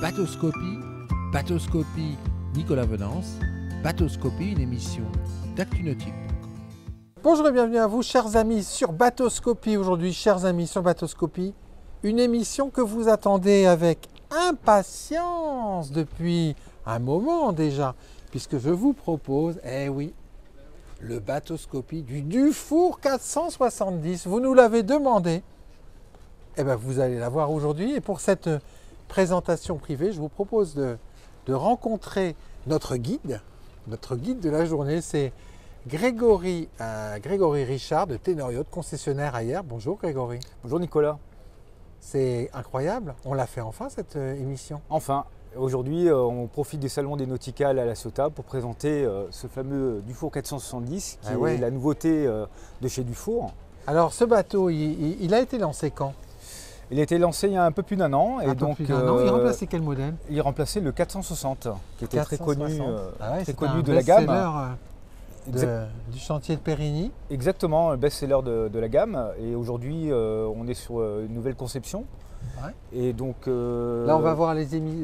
Bateauscopie, Bateauscopie Nicolas Venance, Bateauscopie, une émission d'ActuNautique. Bonjour et bienvenue à vous, chers amis, sur Bateauscopie. Aujourd'hui, chers amis, sur Bateauscopie, une émission que vous attendez avec impatience depuis un moment déjà, puisque je vous propose, eh oui, le Bateauscopie du Dufour 470. Vous nous l'avez demandé, eh bien vous allez la voir aujourd'hui. Et pour cette présentation privée, je vous propose de rencontrer notre guide de la journée. C'est Grégory Richard de Ténor Yacht, concessionnaire ailleurs. Bonjour Grégory. Bonjour Nicolas. C'est incroyable, on l'a fait enfin cette émission. Enfin, aujourd'hui on profite du salon des nauticales à La Ciotat pour présenter ce fameux Dufour 470 qui est la nouveauté de chez Dufour. Alors ce bateau, il a été lancé quand? Il a été lancé il y a un peu plus d'un an. Il remplaçait quel modèle? Il remplaçait le 460 qui était 460. très connu de la gamme. Du chantier de Périgny. Exactement, le best-seller de la gamme. Et aujourd'hui, on est sur une nouvelle conception. Ouais. Et donc, là, on va voir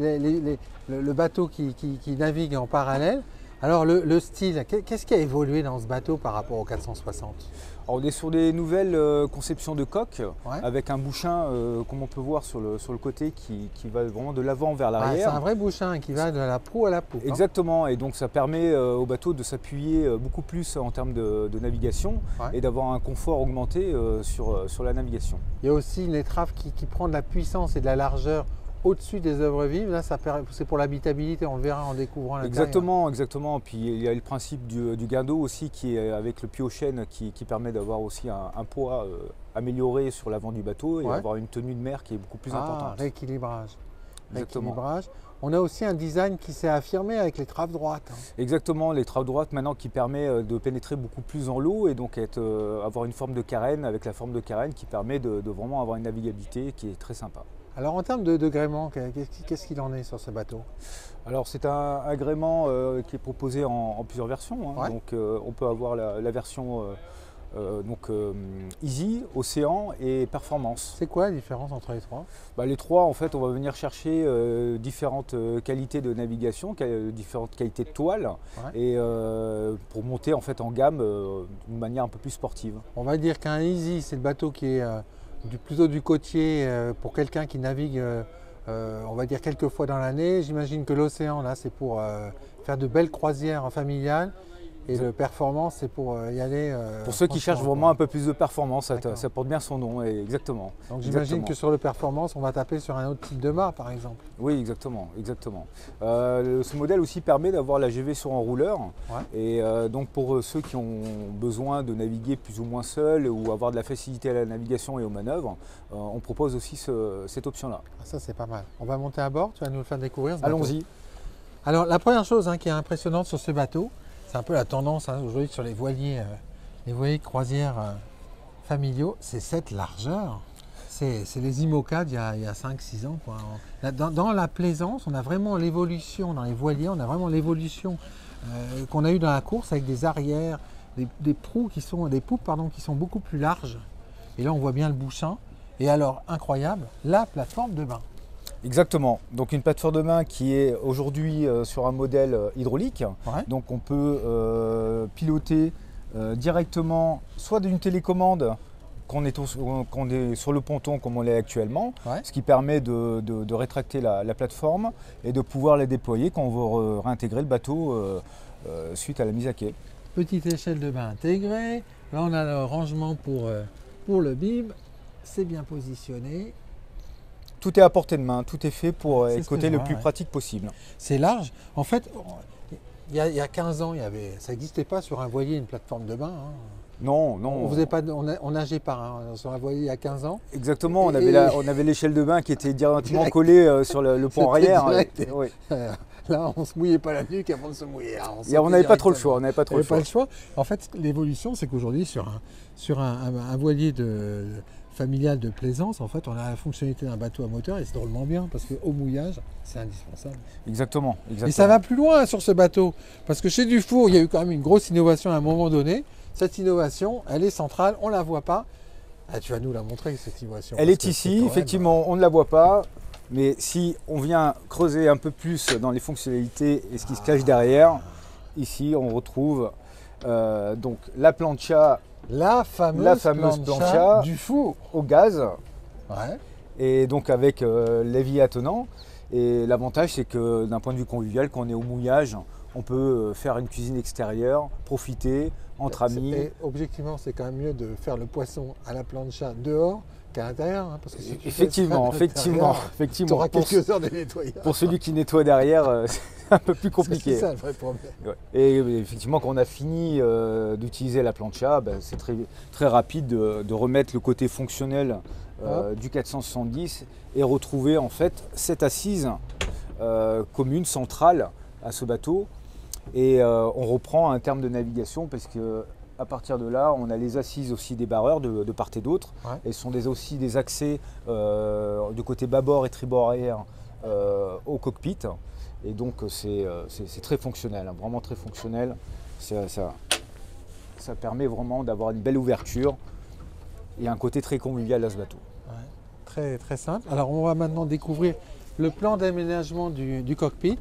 le bateau qui navigue en parallèle. Alors, le style, qu'est-ce qui a évolué dans ce bateau par rapport au 460? Alors, on est sur des nouvelles conceptions de coque, avec un bouchin, comme on peut voir sur le côté, qui va vraiment de l'avant vers l'arrière. C'est un vrai bouchin qui va de la proue à la poupe. Exactement, et donc ça permet au bateau de s'appuyer beaucoup plus en termes de navigation et d'avoir un confort augmenté sur la navigation. Il y a aussi une étrave qui prend de la puissance et de la largeur au-dessus des œuvres vives. Là, c'est pour l'habitabilité, on le verra en découvrant l'intérieur. Exactement. Puis il y a le principe du gain d'eau aussi qui est avec le pied-au-chêne qui permet d'avoir aussi un poids amélioré sur l'avant du bateau et avoir une tenue de mer qui est beaucoup plus importante. Rééquilibrage. Exactement. On a aussi un design qui s'est affirmé avec les traves droites. Exactement, les traves droites maintenant qui permet de pénétrer beaucoup plus en l'eau et donc avoir une forme de carène avec la forme de carène qui permet de vraiment avoir une navigabilité qui est très sympa. Alors en termes de gréement, qu'est-ce qu'il en est sur ce bateau? Alors c'est un agrément qui est proposé en plusieurs versions. Donc on peut avoir la version Easy, Océan et Performance. C'est quoi la différence entre les trois? Les trois, en fait, on va venir chercher différentes qualités de navigation, différentes qualités de toile, et pour monter en fait en gamme d'une manière un peu plus sportive. On va dire qu'un Easy, c'est le bateau qui est plutôt du côtier pour quelqu'un qui navigue, on va dire quelques fois dans l'année. J'imagine que l'Océan, là, c'est pour faire de belles croisières familiales. Et le performance, c'est pour y aller. Pour ceux qui cherchent vraiment un peu plus de performance, ça porte bien son nom, exactement. Donc j'imagine que sur le performance, on va taper sur un autre type de mât, par exemple. Oui, exactement. Ce modèle aussi permet d'avoir la GV sur enrouleur. Et donc pour ceux qui ont besoin de naviguer plus ou moins seuls ou avoir de la facilité à la navigation et aux manœuvres, on propose aussi cette option-là. Ça, c'est pas mal. On va monter à bord, tu vas nous le faire découvrir. Allons-y. Alors la première chose qui est impressionnante sur ce bateau, c'est un peu la tendance aujourd'hui sur les voiliers de croisière familiaux, c'est cette largeur. C'est les IMOCA d'il y a 5-6 ans. Dans la plaisance, on a vraiment l'évolution, dans les voiliers, on a vraiment l'évolution qu'on a eue dans la course avec des arrières, des poupes qui sont beaucoup plus larges. Et là, on voit bien le bouchin. Et alors, incroyable, la plateforme de bain. Exactement, donc une plateforme de bain qui est aujourd'hui sur un modèle hydraulique. Donc on peut piloter directement soit d'une télécommande qu'on est sur le ponton comme on l'est actuellement, ce qui permet de rétracter la plateforme et de pouvoir la déployer quand on veut réintégrer le bateau suite à la mise à quai. Petite échelle de bain intégrée, là on a le rangement pour le bib, c'est bien positionné. Tout est à portée de main, tout est fait pour être côté le plus pratique possible. C'est large. En fait, il y a 15 ans, ça n'existait pas sur un voilier une plateforme de bain. Non. On nageait pas sur un voilier il y a 15 ans. Exactement, on avait l'échelle de bain qui était directement collée sur le pont arrière. Là, on ne se mouillait pas la nuque avant de se mouiller. On n'avait pas trop le choix. En fait, l'évolution, c'est qu'aujourd'hui, sur un voilier familial de plaisance, en fait, on a la fonctionnalité d'un bateau à moteur et c'est drôlement bien parce qu'au mouillage, c'est indispensable. Exactement. Et ça va plus loin sur ce bateau parce que chez Dufour, il y a eu quand même une grosse innovation à un moment donné. Cette innovation, elle est centrale, on ne la voit pas. Tu vas nous la montrer, cette innovation. Elle est ici, effectivement, on ne la voit pas. Mais si on vient creuser un peu plus dans les fonctionnalités et ce qui se cache derrière, ici on retrouve donc la plancha, la fameuse plancha du four au gaz, ouais. Et donc avec l'évier attenant. Et l'avantage, c'est que d'un point de vue convivial, quand on est au mouillage, on peut faire une cuisine extérieure, profiter entre amis. Et objectivement, c'est quand même mieux de faire le poisson à la plancha dehors qu'à l'intérieur. Hein, parce que si effectivement. Tu auras quelques heures de nettoyage. Pour celui qui nettoie derrière, c'est un peu plus compliqué. C'est ça le vrai problème. Ouais. Et effectivement, quand on a fini d'utiliser la plancha, c'est très rapide de remettre le côté fonctionnel du 470 et retrouver en fait cette assise commune, centrale à ce bateau. Et on reprend un terme de navigation parce que à partir de là, on a les assises aussi des barreurs de part et d'autre. Ouais. Et ce sont aussi des accès du côté bâbord et tribord arrière au cockpit. Et donc c'est très fonctionnel, hein, vraiment très fonctionnel. Ça permet vraiment d'avoir une belle ouverture et un côté très convivial à ce bateau. Ouais, très, très simple. Alors on va maintenant découvrir le plan d'aménagement du cockpit.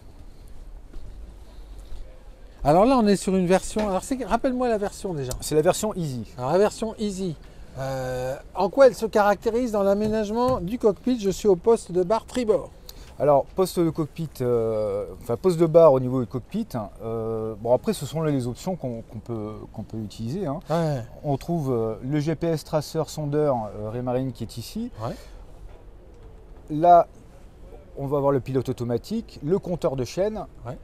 Alors là on est sur une version, rappelle-moi la version déjà. C'est la version Easy. Alors la version Easy, en quoi elle se caractérise dans l'aménagement du cockpit? Je suis au poste de barre tribord. Alors, poste de cockpit, poste de barre au niveau du cockpit. Bon, après, ce sont les options qu'on peut utiliser. Hein. Ouais. On trouve le GPS traceur sondeur Raymarine qui est ici. Ouais. Là, on va avoir le pilote automatique, le compteur de chaîne. Ouais.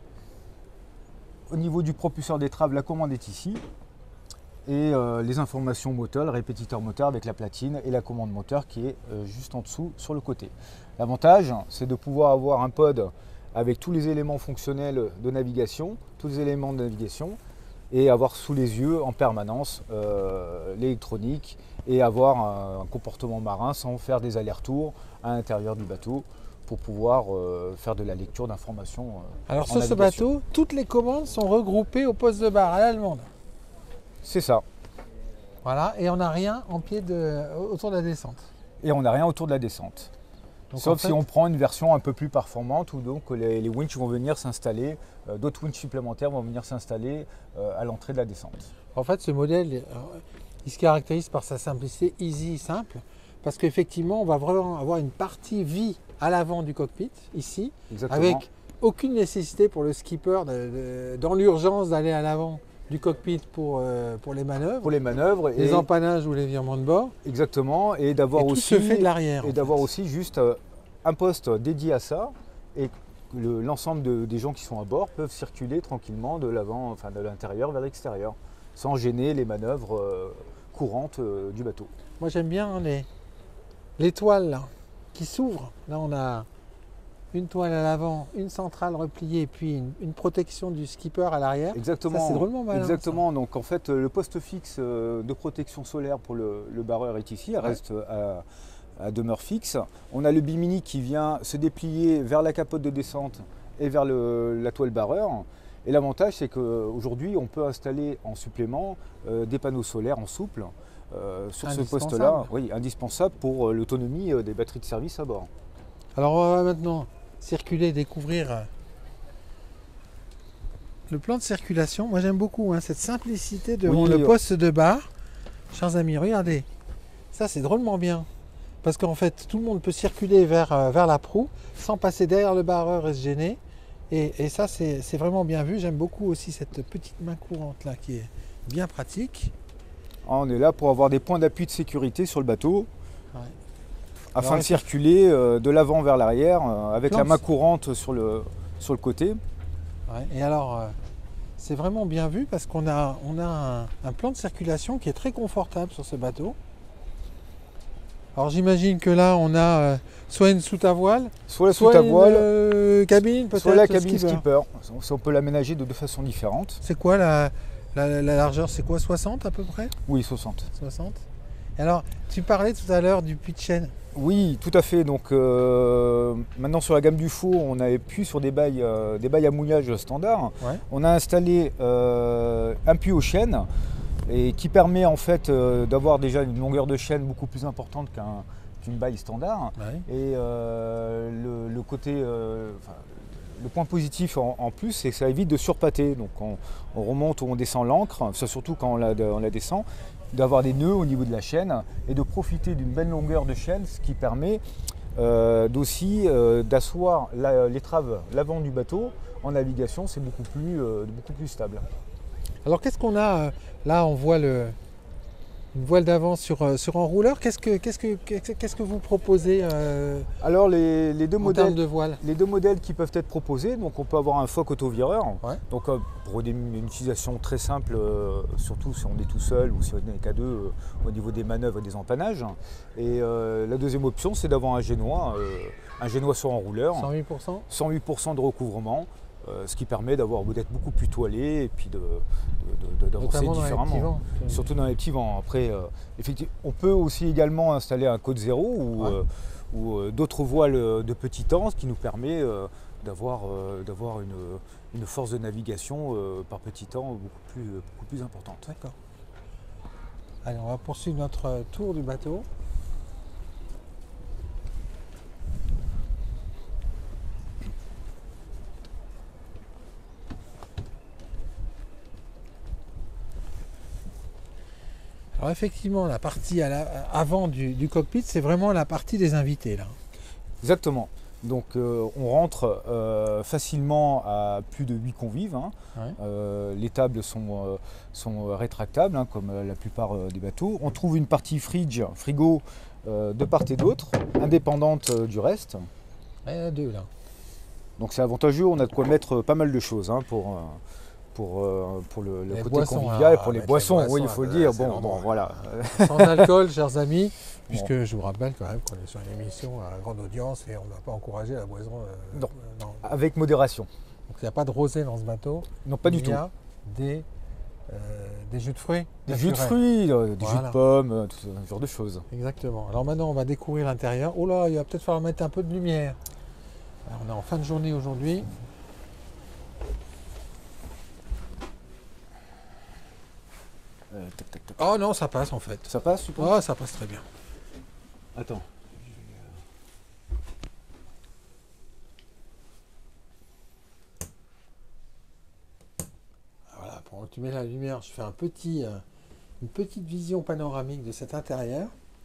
Au niveau du propulseur d'étrave, la commande est ici. Et les informations moteur, le répétiteur moteur avec la platine et la commande moteur qui est juste en dessous sur le côté. L'avantage, c'est de pouvoir avoir un pod avec tous les éléments fonctionnels de navigation, tous les éléments de navigation, et avoir sous les yeux en permanence l'électronique et avoir un comportement marin sans faire des allers-retours à l'intérieur du bateau pour pouvoir faire de la lecture d'informations. Alors sur ce bateau, toutes les commandes sont regroupées au poste de barre à l'allemande. C'est ça. Voilà, et on n'a rien en pied autour de la descente. Et on n'a rien autour de la descente. Donc sauf si on prend une version un peu plus performante où donc les winches vont venir s'installer, d'autres winches supplémentaires vont venir s'installer à l'entrée de la descente. En fait, ce modèle, il se caractérise par sa simplicité, easy, simple, parce qu'effectivement, on va vraiment avoir une partie vie à l'avant du cockpit, ici, exactement, avec aucune nécessité pour le skipper, dans l'urgence, d'aller à l'avant du cockpit pour les manœuvres. Pour les manœuvres. Les empannages ou les virements de bord. Exactement. Et d'avoir aussi. Tout se fait de l'arrière. Et d'avoir aussi juste un poste dédié à ça. Et l'ensemble des gens qui sont à bord peuvent circuler tranquillement de l'avant, enfin de l'intérieur vers l'extérieur, sans gêner les manœuvres courantes du bateau. Moi j'aime bien les toiles là, qui s'ouvrent. Là on a une toile à l'avant, une centrale repliée, puis une protection du skipper à l'arrière. Exactement. Ça, c'est drôlement malin. Exactement. Ça. Donc en fait, le poste fixe de protection solaire pour le barreur est ici, elle reste à demeure fixe. On a le bimini qui vient se déplier vers la capote de descente et vers la toile barreur. Et l'avantage, c'est qu'aujourd'hui, on peut installer en supplément des panneaux solaires en souple sur ce poste-là. Oui, indispensable pour l'autonomie des batteries de service à bord. Alors on va maintenant circuler, découvrir le plan de circulation. Moi j'aime beaucoup cette simplicité devant le poste de barre. Chers amis, regardez, ça c'est drôlement bien. Parce qu'en fait tout le monde peut circuler vers la proue sans passer derrière le barreur et se gêner. Et ça c'est vraiment bien vu. J'aime beaucoup aussi cette petite main courante là qui est bien pratique. On est là pour avoir des points d'appui de sécurité sur le bateau. Ouais. Afin de circuler de l'avant vers l'arrière avec la main courante sur le côté. Ouais, et alors, c'est vraiment bien vu parce qu'on a un plan de circulation qui est très confortable sur ce bateau. Alors j'imagine que là, on a soit une soute à voile, soit une cabine peut-être. Soit la cabine skipper. On peut l'aménager de deux façons différentes. C'est quoi la largeur? C'est quoi, 60 à peu près? Oui, 60. 60. Et alors, tu parlais tout à l'heure du puits de chaîne. Oui, tout à fait. Donc maintenant sur la gamme du four, on avait pu sur des bails à mouillage standard. Ouais. On a installé un puits aux chaînes et qui permet en fait d'avoir déjà une longueur de chaîne beaucoup plus importante une baille standard. Ouais. Et le côté, le point positif en plus, c'est que ça évite de surpâter. Donc on remonte ou on descend l'ancre, surtout quand on la descend, d'avoir des nœuds au niveau de la chaîne et de profiter d'une belle longueur de chaîne, ce qui permet aussi d'asseoir l'étrave, l'avant du bateau en navigation, c'est beaucoup plus stable. Alors qu'est-ce qu'on a là? On voit une voile d'avant sur enrouleur. Qu'est-ce que vous proposez Alors les deux en termes de modèles, voile? les deux modèles qui peuvent être proposés, donc on peut avoir un Foc autovireur, Ouais. donc pour une utilisation très simple, surtout si on est tout seul ou si on n'est qu'à deux au niveau des manœuvres et des empannages. Et la deuxième option, c'est d'avoir un génois sur enrouleur, 108%? 108% de recouvrement, ce qui permet d'être beaucoup plus toilé et puis d'avancer Notamment dans les différemment. petits vents. Surtout dans les petits vents. Après, effectivement, on peut aussi également installer un côte zéro ou d'autres voiles de petit temps, ce qui nous permet d'avoir une force de navigation par petit temps beaucoup plus importante. D'accord. Allez, on va poursuivre notre tour du bateau. Alors effectivement, la partie avant du cockpit, c'est vraiment la partie des invités là. Exactement. Donc on rentre facilement à plus de 8 convives. Hein. Ouais. Les tables sont rétractables, hein, comme la plupart des bateaux. On trouve une partie frigo de part et d'autre, indépendante du reste. Il y en a deux là. Donc c'est avantageux, on a de quoi mettre pas mal de choses hein, pour le côté boissons, convivial et pour les mettre les boissons, boissons, oui, il faut le c'est dire. l'endroit. Voilà. Sans alcool, chers amis, puisque je vous rappelle quand même qu'on est sur une émission à grande audience et on ne va pas encourager la boisson. Non. Non. Avec modération. Donc il n'y a pas de rosé dans ce bateau. Non, pas du Il tout. y a des jus de fruits. Des jus de naturels. fruits, des jus Voilà. de pommes, tout ce genre de choses. Exactement. Alors maintenant, on va découvrir l'intérieur. Oh là, il va peut-être falloir mettre un peu de lumière. Alors, on est en fin de journée aujourd'hui. Tac, tac, tac. Oh non, ça passe en fait. Ça passe, tu penses? Oh, ça passe très bien. Attends. Voilà, pendant que tu mets la lumière, je fais une petite vision panoramique de cet intérieur.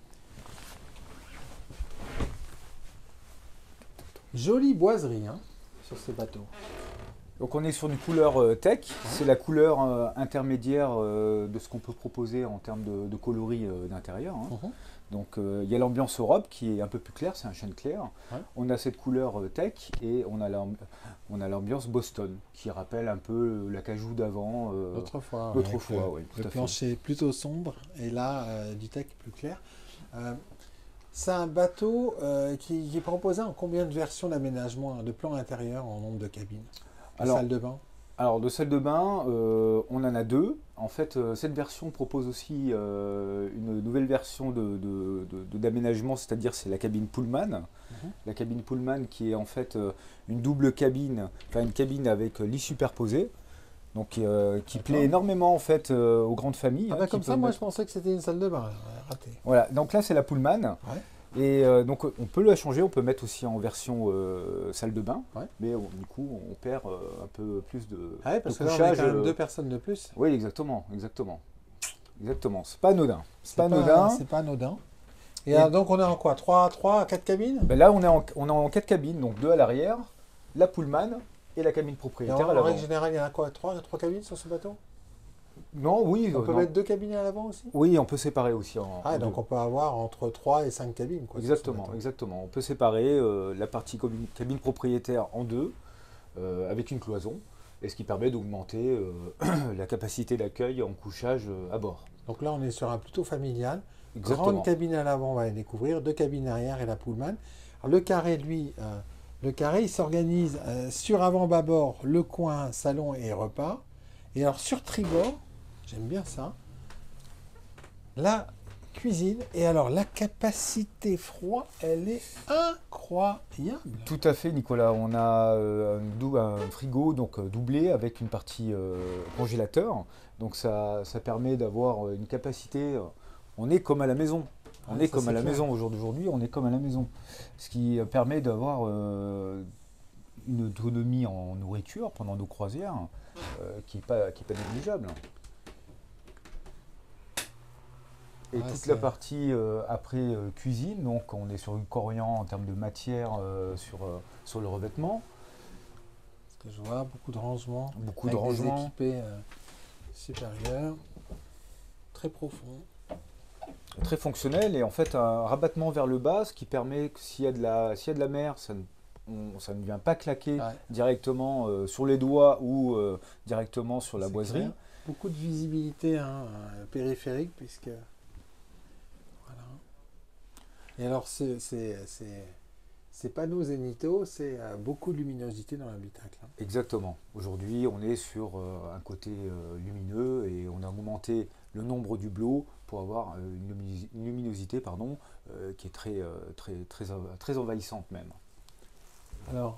Jolie boiserie hein, sur ces bateaux. Donc on est sur une couleur tech, c'est la couleur intermédiaire de ce qu'on peut proposer en termes de coloris d'intérieur. Hein. Donc il y a l'ambiance Europe qui est un peu plus claire, c'est un chêne clair. Ouais. On a cette couleur tech et on a l'ambiance Boston qui rappelle un peu l'acajou d'avant. Autrefois, oui, tout le à fait. plancher plutôt sombre et là du tech plus clair. C'est un bateau qui est proposé en combien de versions d'aménagement, de plan intérieur en nombre de cabines? Salle de bain? Alors de salle de bain, on en a deux. En fait, cette version propose aussi une nouvelle version d'aménagement, c'est-à-dire c'est la cabine Pullman. La cabine Pullman qui est en fait une double cabine, enfin une cabine avec lit superposé. Donc qui plaît énormément en fait aux grandes familles. Ah bah comme ça, moi je pensais que c'était une salle de bain. Raté. Voilà, donc là c'est la Pullman. Ouais. Et donc on peut la changer, on peut mettre aussi en version salle de bain, ouais. Mais du coup on perd un peu plus de ouais, parce de que là, couchage. on a quand même deux personnes de plus. Oui, exactement. C'est pas anodin. C'est pas anodin. Et donc on est en quoi? 3 à 4 cabines? Ben là on est en 4 cabines, donc 2 à l'arrière, la Pullman et la cabine propriétaire à En l'avant. règle générale, il y en a quoi? 3 cabines sur ce bateau? Non, oui. On peut mettre 2 cabines à l'avant aussi? Oui, on peut séparer aussi. Donc deux. on peut avoir entre 3 et 5 cabines. Quoi, Exactement. On peut séparer la partie cabine propriétaire en deux, avec une cloison, et ce qui permet d'augmenter la capacité d'accueil en couchage à bord. Donc là, on est sur un plutôt familial. Exactement. Grande cabine à l'avant, on va les découvrir. 2 cabines arrière et la Pullman. Alors, le carré, lui, il s'organise sur avant-bâbord, le coin, salon et repas. Et alors sur tribord, j'aime bien ça, la cuisine. Et alors la capacité froid, elle est incroyable. Tout à fait, Nicolas. On a un frigo donc doublé avec une partie congélateur. Donc ça permet d'avoir une capacité. On est comme à la maison. On est comme à la maison aujourd'hui, on est comme à la maison. Ce qui permet d'avoir une autonomie en nourriture pendant nos croisières qui n'est pas négligeable. Et toute la partie après cuisine, donc on est sur une corian en termes de matière sur le revêtement. Ce que je vois, beaucoup de rangements. Beaucoup de rangements. Des équipés supérieurs, très profonds. Très fonctionnel et en fait un rabattement vers le bas, ce qui permet que s'il y a de la mer, ça ne vient pas claquer directement sur les doigts ou directement sur la boiserie. Clair. Beaucoup de visibilité périphérique puisque voilà. Et alors ces panneaux zénithaux, c'est beaucoup de luminosité dans l'habitacle. Exactement. Aujourd'hui, on est sur un côté lumineux et on a augmenté le nombre d'hublots pour avoir une luminosité qui est très envahissante même. Alors,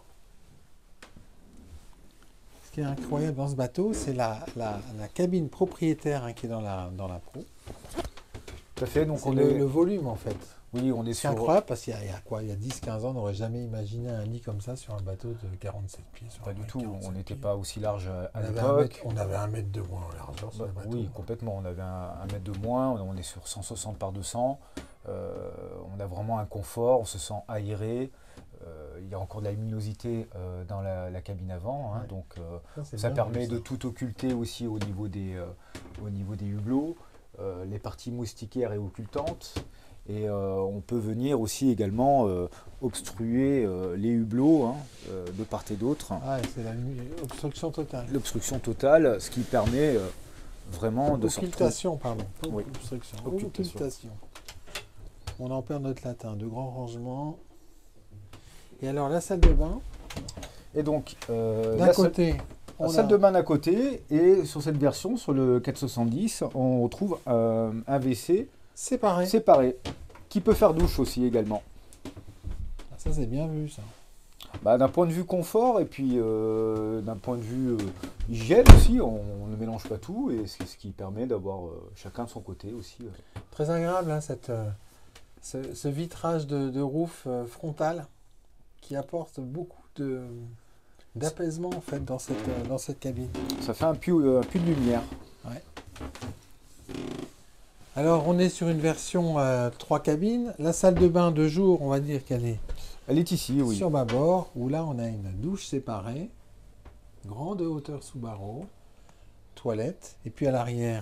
ce qui est incroyable dans ce bateau, c'est la cabine propriétaire qui est dans la proue. Tout à fait. Donc le volume en fait. Oui, on est c'est incroyable parce qu'il y a 10-15 ans, on n'aurait jamais imaginé un lit comme ça sur un bateau de 47 pieds. Pas du tout, on n'était pas aussi large à l'époque. On avait 1 mètre de moins en largeur sur le bateau. Oui, complètement, on avait un mètre de moins, on est sur 160 par 200. On a vraiment un confort, on se sent aéré. Il y a encore de la luminosité dans la cabine avant, donc ça permet de tout occulter aussi au niveau des hublots, les parties moustiquaires et occultantes. Et on peut venir aussi également obstruer les hublots de part et d'autre. C'est l'obstruction totale. L'obstruction totale, ce qui permet vraiment de sortir. Occultation, pardon. Pas oui. Obstruction. Occultation. On en perd notre latin. De grands rangements. Et alors la salle de bain. Et donc d'un côté. La salle de bain d'un côté, et sur cette version, sur le 470, on retrouve un WC séparé, qui peut faire douche aussi également. Ça c'est bien vu ça. D'un point de vue confort et puis d'un point de vue hygiène aussi, on ne mélange pas tout et c'est ce qui permet d'avoir chacun de son côté aussi. Très agréable ce vitrage de roof frontal qui apporte beaucoup d'apaisement en fait dans cette cabine. Ça fait un puits de lumière. Ouais. Alors on est sur une version 3 cabines. La salle de bain de jour, on va dire qu'elle est ici, oui. Sur bâbord, où là on a une douche séparée, grande hauteur sous barreau, toilette, et puis à l'arrière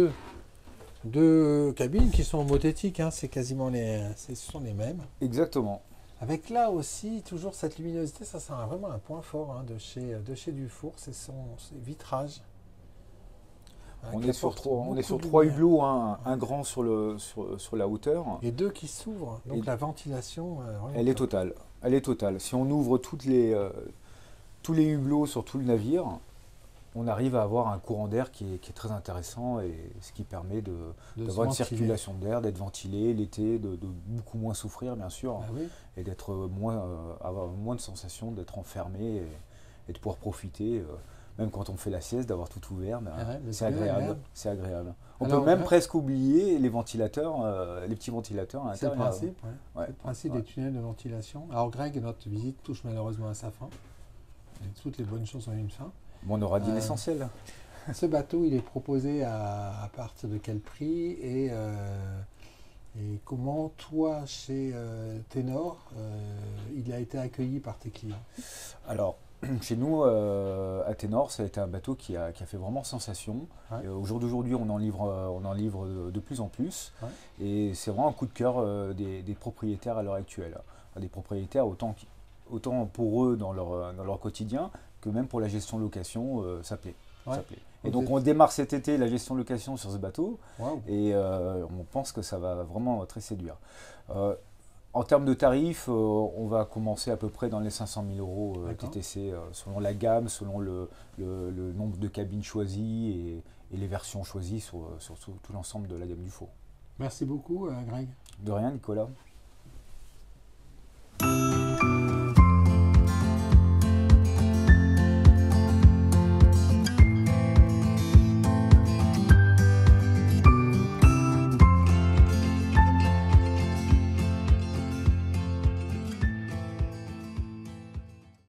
deux cabines qui sont homothétiques, c'est quasiment ce sont les mêmes. Exactement. Avec là aussi toujours cette luminosité, ça c'est vraiment un point fort de chez Dufour, c'est ses vitrages. On est sur 3 hublots, un grand sur la hauteur. Et 2 qui s'ouvrent, donc la ventilation... elle est totale. Elle est totale. Si on ouvre tous les hublots sur tout le navire, on arrive à avoir un courant d'air qui est très intéressant, et ce qui permet d'avoir une circulation d'air, d'être ventilé l'été, de beaucoup moins souffrir bien sûr, et avoir moins de sensation d'être enfermé et de pouvoir profiter. Même quand on fait la sieste, d'avoir tout ouvert, c'est agréable. C'est agréable. On peut même presque oublier les ventilateurs, les petits ventilateurs à l'intérieur. C'est le principe des tunnels de ventilation. Alors Greg, notre visite touche malheureusement à sa fin. Et toutes les bonnes choses ont une fin. Bon, on aura dit l'essentiel. Ce bateau, il est proposé à partir de quel prix et comment toi, chez Ténor, il a été accueilli par tes clients? Alors, chez nous, à Ténor, ça a été un bateau qui a fait vraiment sensation. Au jour d'aujourd'hui, on en livre de plus en plus. Et c'est vraiment un coup de cœur des propriétaires à l'heure actuelle. Des propriétaires, autant pour eux dans leur quotidien, que même pour la gestion location, ça plaît. Et donc on démarre cet été la gestion location sur ce bateau. Et on pense que ça va vraiment très séduire. En termes de tarifs, on va commencer à peu près dans les 500 000 € TTC, selon la gamme, selon le nombre de cabines choisies et les versions choisies sur tout l'ensemble de la gamme Dufour. Merci beaucoup, Greg. De rien, Nicolas.